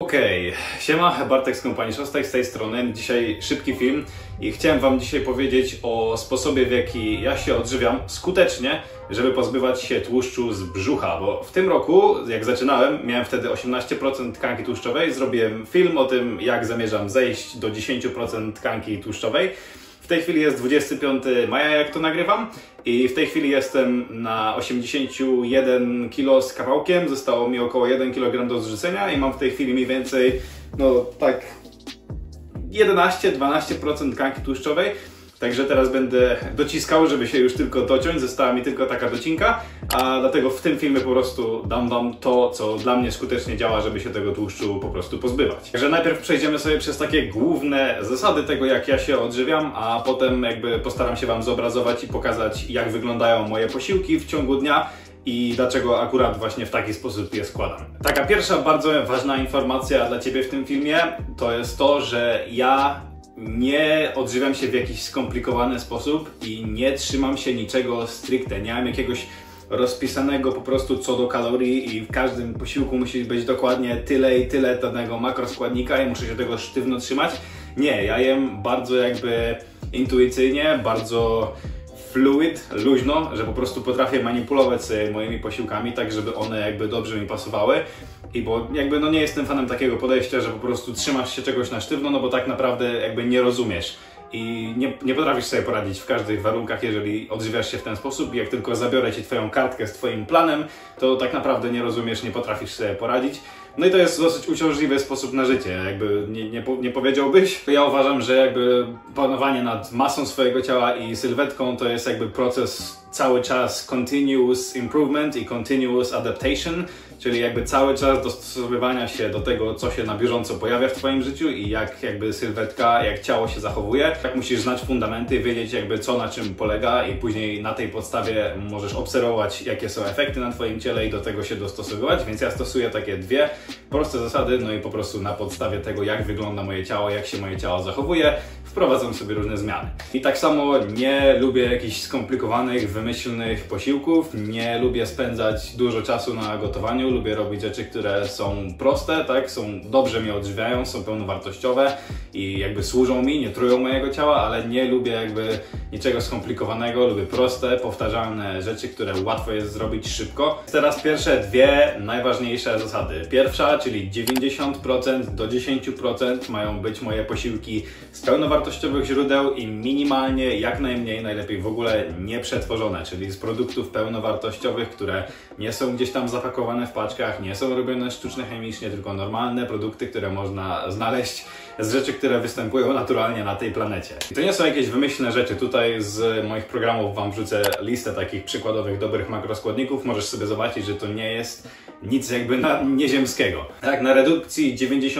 Siema, Bartek z kompanii Szostek z tej strony. Dzisiaj szybki film i chciałem wam dzisiaj powiedzieć o sposobie, w jaki ja się odżywiam skutecznie, żeby pozbywać się tłuszczu z brzucha, bo w tym roku, jak zaczynałem, miałem wtedy 18% tkanki tłuszczowej, zrobiłem film o tym, jak zamierzam zejść do 10% tkanki tłuszczowej. W tej chwili jest 25 maja, jak to nagrywam, i w tej chwili jestem na 81 kg z kawałkiem. Zostało mi około 1 kg do zrzucenia i mam w tej chwili mniej więcej, no tak, 11-12% tkanki tłuszczowej. Także teraz będę dociskał, żeby się już tylko dociąć, została mi tylko taka docinka, a dlatego w tym filmie po prostu dam wam to, co dla mnie skutecznie działa, żeby się tego tłuszczu po prostu pozbywać. Także najpierw przejdziemy sobie przez takie główne zasady tego, jak ja się odżywiam, a potem jakby postaram się wam zobrazować i pokazać, jak wyglądają moje posiłki w ciągu dnia i dlaczego akurat właśnie w taki sposób je składam. Taka pierwsza bardzo ważna informacja dla ciebie w tym filmie to jest to, że ja nie odżywiam się w jakiś skomplikowany sposób i nie trzymam się niczego stricte. Nie mam jakiegoś rozpisanego po prostu co do kalorii i w każdym posiłku musi być dokładnie tyle i tyle danego makroskładnika i muszę się tego sztywno trzymać. Nie, ja jem bardzo jakby intuicyjnie, bardzo fluid, luźno, że po prostu potrafię manipulować sobie moimi posiłkami tak, żeby one jakby dobrze mi pasowały. I bo jakby no nie jestem fanem takiego podejścia, że po prostu trzymasz się czegoś na sztywno, no bo tak naprawdę jakby nie rozumiesz i nie potrafisz sobie poradzić w każdych warunkach, jeżeli odżywiasz się w ten sposób. Jak tylko zabiorę ci twoją kartkę z twoim planem, to tak naprawdę nie rozumiesz, nie potrafisz sobie poradzić. No i to jest dosyć uciążliwy sposób na życie, jakby nie powiedziałbyś. Ja uważam, że jakby panowanie nad masą swojego ciała i sylwetką to jest jakby proces cały czas continuous improvement i continuous adaptation, czyli jakby cały czas dostosowywania się do tego, co się na bieżąco pojawia w twoim życiu i jak jakby sylwetka, jak ciało się zachowuje. Tak musisz znać fundamenty, wiedzieć jakby co na czym polega i później na tej podstawie możesz obserwować, jakie są efekty na twoim ciele i do tego się dostosowywać, więc ja stosuję takie dwie proste zasady, no i po prostu na podstawie tego, jak wygląda moje ciało, jak się moje ciało zachowuje, wprowadzam sobie różne zmiany. I tak samo nie lubię jakichś skomplikowanych, wymyślnych posiłków, nie lubię spędzać dużo czasu na gotowaniu, lubię robić rzeczy, które są proste, tak, dobrze mnie odżywiają, są pełnowartościowe i jakby służą mi, nie trują mojego ciała, ale nie lubię jakby niczego skomplikowanego, lubię proste, powtarzalne rzeczy, które łatwo jest zrobić szybko. Teraz pierwsze dwie najważniejsze zasady. Pierwsza, czyli 90% do 10% mają być moje posiłki z pełnowartościowych źródeł i minimalnie, jak najmniej, najlepiej w ogóle nieprzetworzone, czyli z produktów pełnowartościowych, które nie są gdzieś tam zapakowane w paczkach, nie są robione sztucznie chemicznie, tylko normalne produkty, które można znaleźć z rzeczy, które występują naturalnie na tej planecie. I to nie są jakieś wymyślne rzeczy. Tutaj z moich programów wam wrzucę listę takich przykładowych dobrych makroskładników. Możesz sobie zobaczyć, że to nie jest nic jakby nieziemskiego. Tak, na redukcji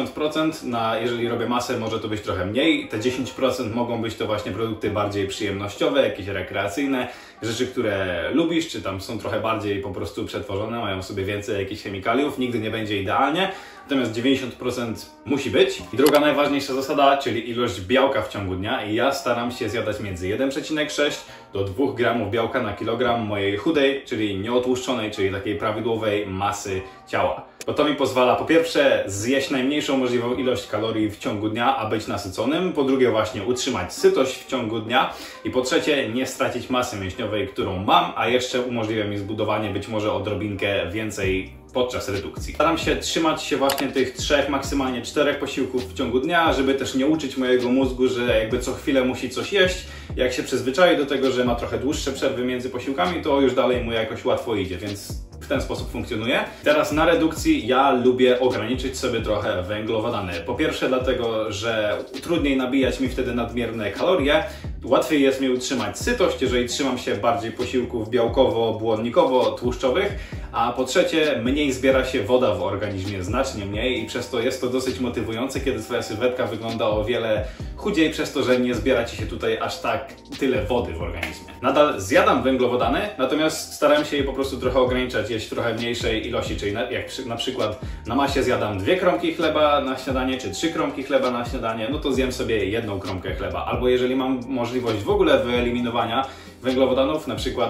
90%, jeżeli robię masę, może to być trochę mniej. Te 10% mogą być to właśnie produkty bardziej przyjemnościowe, jakieś rekreacyjne, rzeczy, które lubisz, czy tam są trochę bardziej po prostu przetworzone, mają sobie więcej jakichś chemikaliów, nigdy nie będzie idealnie, natomiast 90% musi być. I druga najważniejsza zasada, czyli ilość białka w ciągu dnia, i ja staram się zjadać między 1,6 do 2 gramów białka na kilogram mojej chudej, czyli nieotłuszczonej, czyli takiej prawidłowej masy ciała. Bo to mi pozwala po pierwsze zjeść najmniejszą możliwą ilość kalorii w ciągu dnia, a być nasyconym, po drugie właśnie utrzymać sytość w ciągu dnia i po trzecie nie stracić masy mięśniowej, którą mam, a jeszcze umożliwia mi zbudowanie być może odrobinkę więcej podczas redukcji. Staram się trzymać się właśnie tych 3, maksymalnie 4 posiłków w ciągu dnia, żeby też nie uczyć mojego mózgu, że jakby co chwilę musi coś jeść. Jak się przyzwyczai do tego, że ma trochę dłuższe przerwy między posiłkami, to już dalej mu jakoś łatwo idzie, więc w ten sposób funkcjonuje. Teraz na redukcji ja lubię ograniczyć sobie trochę węglowodany. Po pierwsze dlatego, że trudniej nabijać mi wtedy nadmierne kalorie, łatwiej jest mi utrzymać sytość, jeżeli trzymam się bardziej posiłków białkowo-błonnikowo-tłuszczowych, a po trzecie mniej zbiera się woda w organizmie, znacznie mniej, i przez to jest to dosyć motywujące, kiedy twoja sylwetka wygląda o wiele chudziej, przez to, że nie zbiera ci się tutaj aż tak tyle wody w organizmie. Nadal zjadam węglowodany, natomiast staram się je po prostu trochę ograniczać, jeść w trochę mniejszej ilości, czyli jak na przykład na masie zjadam 2 kromki chleba na śniadanie, czy 3 kromki chleba na śniadanie, no to zjem sobie 1 kromkę chleba. Albo jeżeli mam możliwość w ogóle wyeliminowania węglowodanów, na przykład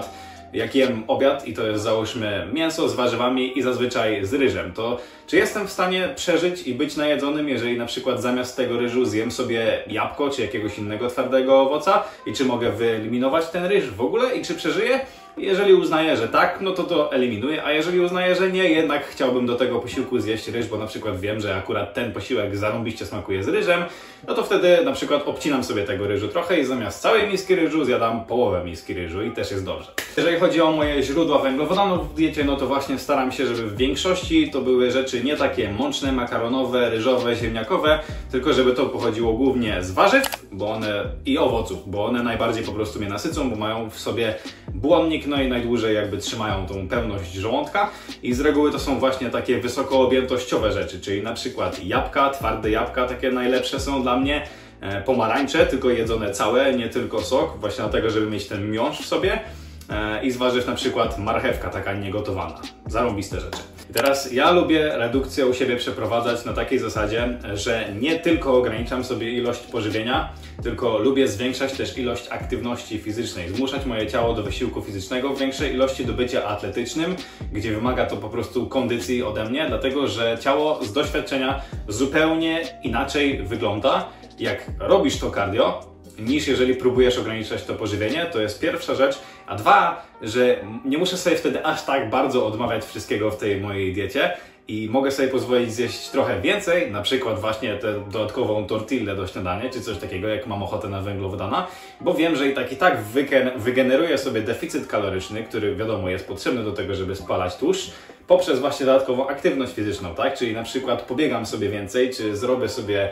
jak jem obiad i to jest załóżmy mięso z warzywami i zazwyczaj z ryżem, to czy jestem w stanie przeżyć i być najedzonym, jeżeli na przykład zamiast tego ryżu zjem sobie jabłko czy jakiegoś innego twardego owoca i czy mogę wyeliminować ten ryż w ogóle i czy przeżyję? Jeżeli uznaję, że tak, no to eliminuję, a jeżeli uznaję, że nie, jednak chciałbym do tego posiłku zjeść ryż, bo na przykład wiem, że akurat ten posiłek zarąbiście smakuje z ryżem, no to wtedy na przykład obcinam sobie tego ryżu trochę i zamiast całej miski ryżu zjadam połowę miski ryżu i też jest dobrze. Jeżeli chodzi o moje źródła węglowodanów w diecie, no to właśnie staram się, żeby w większości to były rzeczy nie takie mączne, makaronowe, ryżowe, ziemniakowe, tylko żeby to pochodziło głównie z warzyw, bo one i owoców, bo one najbardziej po prostu mnie nasycą, bo mają w sobie błonnik, no i najdłużej jakby trzymają tą pełność żołądka i z reguły to są właśnie takie wysokoobjętościowe rzeczy, czyli na przykład jabłka, twarde jabłka, takie najlepsze są dla mnie, pomarańcze, tylko jedzone całe, nie tylko sok, właśnie dlatego, żeby mieć ten miąższ w sobie i z warzyw na przykład marchewka taka niegotowana, zarąbiste rzeczy. I teraz ja lubię redukcję u siebie przeprowadzać na takiej zasadzie, że nie tylko ograniczam sobie ilość pożywienia, tylko lubię zwiększać też ilość aktywności fizycznej, zmuszać moje ciało do wysiłku fizycznego w większej ilości, do bycia atletycznym, gdzie wymaga to po prostu kondycji ode mnie, dlatego że ciało z doświadczenia zupełnie inaczej wygląda, jak robisz to cardio, niż jeżeli próbujesz ograniczać to pożywienie, to jest pierwsza rzecz, a dwa, że nie muszę sobie wtedy aż tak bardzo odmawiać wszystkiego w tej mojej diecie i mogę sobie pozwolić zjeść trochę więcej, na przykład właśnie tę dodatkową tortillę do śniadania, czy coś takiego, jak mam ochotę na węglowodana, bo wiem, że i tak wygeneruję sobie deficyt kaloryczny, który wiadomo jest potrzebny do tego, żeby spalać tłuszcz, poprzez właśnie dodatkową aktywność fizyczną, tak? Czyli na przykład pobiegam sobie więcej, czy zrobię sobie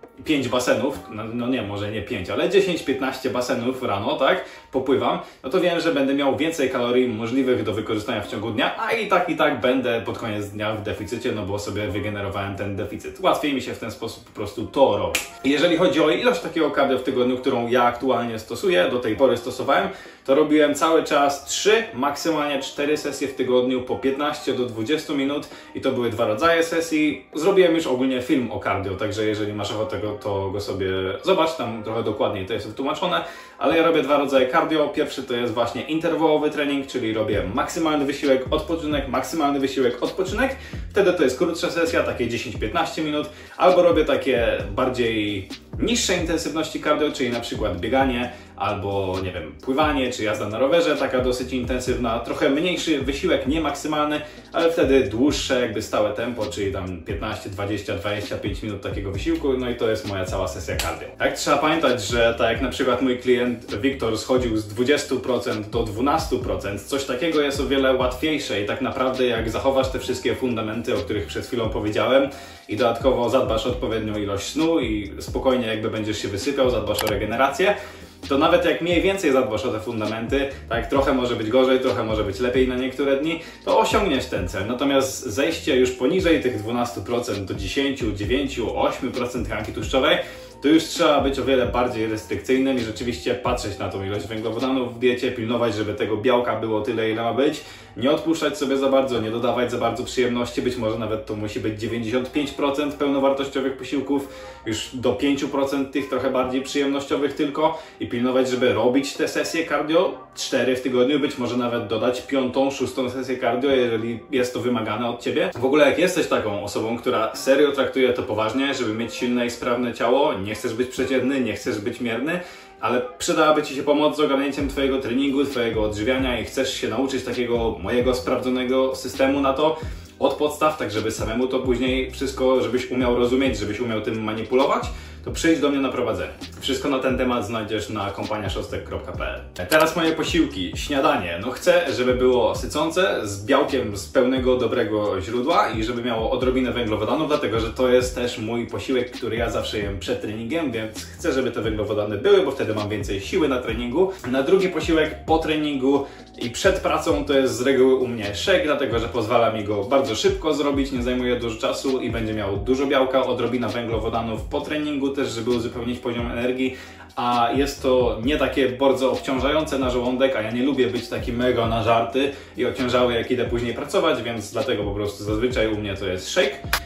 5 basenów, no nie, może nie 5, ale 10-15 basenów rano, tak, popływam, no to wiem, że będę miał więcej kalorii możliwych do wykorzystania w ciągu dnia, a i tak będę pod koniec dnia w deficycie, no bo sobie wygenerowałem ten deficyt. Łatwiej mi się w ten sposób po prostu to robi. Jeżeli chodzi o ilość takiego cardio w tygodniu, którą ja aktualnie stosuję, do tej pory stosowałem, to robiłem cały czas 3, maksymalnie 4 sesje w tygodniu po 15 do 20 minut i to były 2 rodzaje sesji. Zrobiłem już ogólnie film o cardio, także jeżeli masz ochotę to go sobie zobacz, tam trochę dokładniej to jest wytłumaczone, ale ja robię 2 rodzaje cardio. Pierwszy to jest właśnie interwałowy trening, czyli robię maksymalny wysiłek, odpoczynek, maksymalny wysiłek, odpoczynek. Wtedy to jest krótsza sesja, takie 10-15 minut, albo robię takie bardziej niższej intensywności cardio, czyli na przykład bieganie, albo nie wiem, pływanie, czy jazda na rowerze, taka dosyć intensywna, trochę mniejszy wysiłek, nie maksymalny, ale wtedy dłuższe jakby stałe tempo, czyli tam 15, 20, 25 minut takiego wysiłku, no i to jest moja cała sesja cardio. Tak, trzeba pamiętać, że tak jak na przykład mój klient Wiktor schodził z 20% do 12%, coś takiego jest o wiele łatwiejsze i tak naprawdę jak zachowasz te wszystkie fundamenty, o których przed chwilą powiedziałem i dodatkowo zadbasz o odpowiednią ilość snu i spokojnie jakby będziesz się wysypiał, zadbasz o regenerację, to nawet jak mniej więcej zadbasz o te fundamenty, tak trochę może być gorzej, trochę może być lepiej na niektóre dni, to osiągniesz ten cel. Natomiast zejście już poniżej tych 12% do 10, 9, 8% tkanki tłuszczowej, to już trzeba być o wiele bardziej restrykcyjnym i rzeczywiście patrzeć na tą ilość węglowodanów w diecie, pilnować, żeby tego białka było tyle, ile ma być, nie odpuszczać sobie za bardzo, nie dodawać za bardzo przyjemności, być może nawet to musi być 95% pełnowartościowych posiłków, już do 5% tych trochę bardziej przyjemnościowych tylko i pilnować, żeby robić te sesje cardio, 4 w tygodniu, być może nawet dodać 5., 6. sesję cardio, jeżeli jest to wymagane od Ciebie. W ogóle jak jesteś taką osobą, która serio traktuje to poważnie, żeby mieć silne i sprawne ciało, nie chcesz być przeciętny, nie chcesz być mierny, ale przydałaby Ci się pomoc z ogarnięciem Twojego treningu, Twojego odżywiania i chcesz się nauczyć takiego mojego sprawdzonego systemu na to od podstaw, tak żeby samemu to później wszystko, żebyś umiał rozumieć, żebyś umiał tym manipulować, to przyjdź do mnie na prowadzenie. Wszystko na ten temat znajdziesz na kompaniaszostek.pl. Teraz moje posiłki, śniadanie. No chcę, żeby było sycące, z białkiem z pełnego, dobrego źródła i żeby miało odrobinę węglowodanów, dlatego że to jest też mój posiłek, który ja zawsze jem przed treningiem, więc chcę, żeby te węglowodany były, bo wtedy mam więcej siły na treningu. Na drugi posiłek po treningu i przed pracą to jest z reguły u mnie shake, dlatego że pozwala mi go bardzo szybko zrobić, nie zajmuje dużo czasu i będzie miał dużo białka, odrobina węglowodanów po treningu też, żeby uzupełnić poziom energii, a jest to nie takie bardzo obciążające na żołądek, a ja nie lubię być taki mega nażarty i ociężały jak idę później pracować, więc dlatego po prostu zazwyczaj u mnie to jest shake.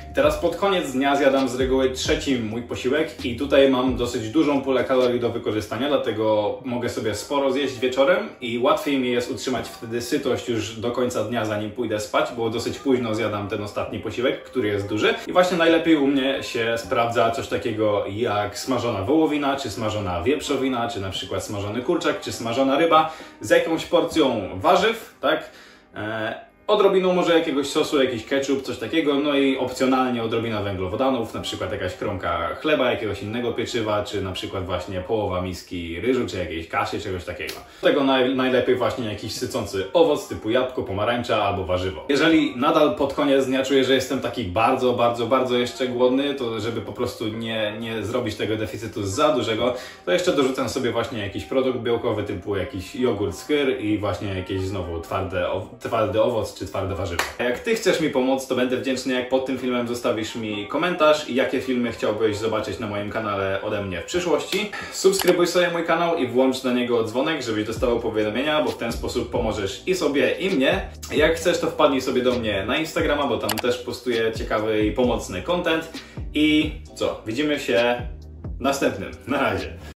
Teraz pod koniec dnia zjadam z reguły trzeci mój posiłek i tutaj mam dosyć dużą pulę kalorii do wykorzystania, dlatego mogę sobie sporo zjeść wieczorem i łatwiej mi jest utrzymać wtedy sytość już do końca dnia, zanim pójdę spać, bo dosyć późno zjadam ten ostatni posiłek, który jest duży. I właśnie najlepiej u mnie się sprawdza coś takiego jak smażona wołowina, czy smażona wieprzowina, czy na przykład smażony kurczak, czy smażona ryba z jakąś porcją warzyw, tak? Odrobiną może jakiegoś sosu, jakiś ketchup, coś takiego, no i opcjonalnie odrobina węglowodanów, na przykład jakaś kromka chleba, jakiegoś innego pieczywa, czy na przykład właśnie połowa miski ryżu, czy jakiejś kaszy, czegoś takiego. Do tego najlepiej właśnie jakiś sycący owoc typu jabłko, pomarańcza albo warzywo. Jeżeli nadal pod koniec dnia czuję, że jestem taki bardzo jeszcze głodny, to żeby po prostu nie zrobić tego deficytu za dużego, to jeszcze dorzucam sobie właśnie jakiś produkt białkowy typu jakiś jogurt skyr i właśnie jakieś znowu twardy owoc, czy twarde warzywa. A jak Ty chcesz mi pomóc, to będę wdzięczny, jak pod tym filmem zostawisz mi komentarz i jakie filmy chciałbyś zobaczyć na moim kanale ode mnie w przyszłości. Subskrybuj sobie mój kanał i włącz do niego dzwonek, żebyś dostawał powiadomienia, bo w ten sposób pomożesz i sobie, i mnie. Jak chcesz, to wpadnij sobie do mnie na Instagrama, bo tam też postuję ciekawy i pomocny content. I co? Widzimy się w następnym. Na razie.